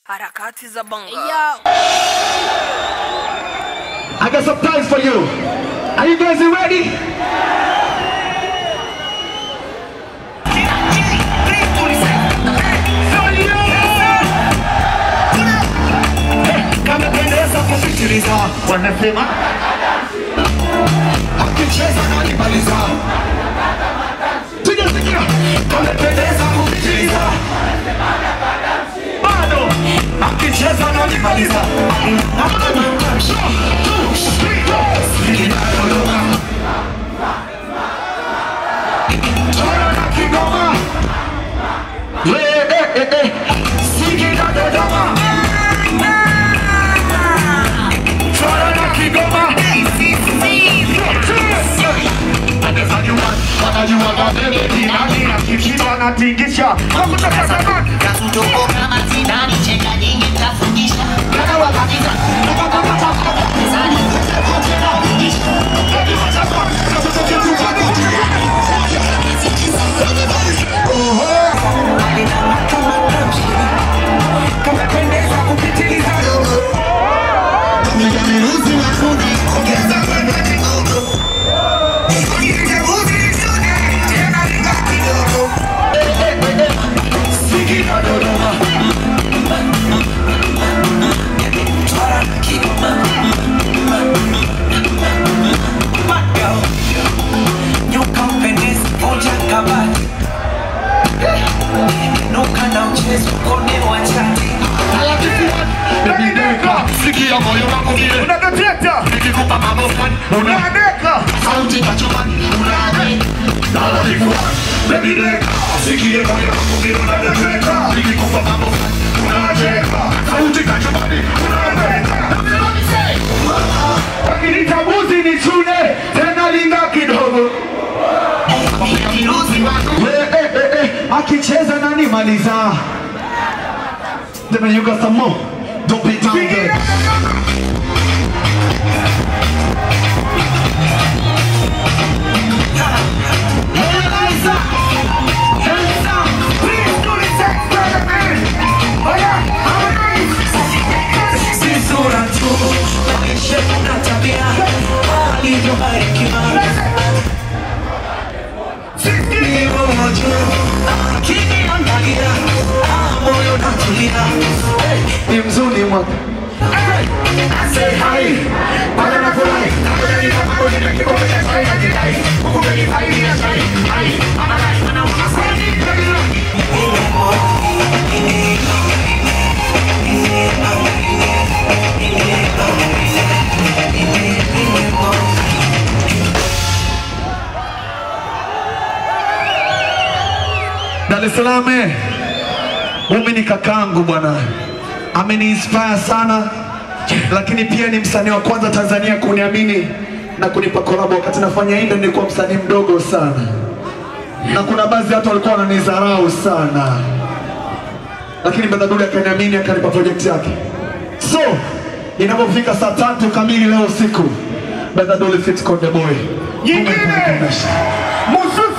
Harakati za Bongo. I got some prize for you. Are you guys ready? Kama pendeza kufikiriza wanasema akicheza na nimaliza. Tujasikia kama pendeza kufikiriza bado akicheza na nimaliza. Tingisha Kasutuko kama zidani chenga nyingi tafundisha Kana wakatiza Zani kutena kundisha Kama pendeza kupitiliza Nijamiruzi wakundi Ongeza kwenda kidogo Sikia moyo wangu vile unadetecta nikikupa mambo fulani unadeka sauti kachumani unadeka baby deka sikia moyo wangu vile unadetecta nikikupa mambo fulani unadeka sauti kachumani unadeka Akinitambuzi ni chune tena linga kidogo akicheza na nimaliza. Then you got some more. Don't be down there. Ni mzuri mwaka. I say hi. Bana na furahi. Nakujali kama wewe ni kikombe cha chai na jidai. Ukubali hai ni chai. Hai. Ana hai ana unasali. Dar es Salaam. Mimi ni kakangu bwana. Ameni-inspire sana. Lakini pia ni msanii wa kwanza Tanzania kuniamini na kunipa collab wakati nafanya hii, nilikuwa msanii mdogo sana. Na kuna baadhi watu walikuwa wananidharau sana. Lakini Brother Dully akaniamini akanipa project yake. So, inapofika saa 3 kamili leo usiku, Brother Dully feat Konde Boy. Nyingine. Mususu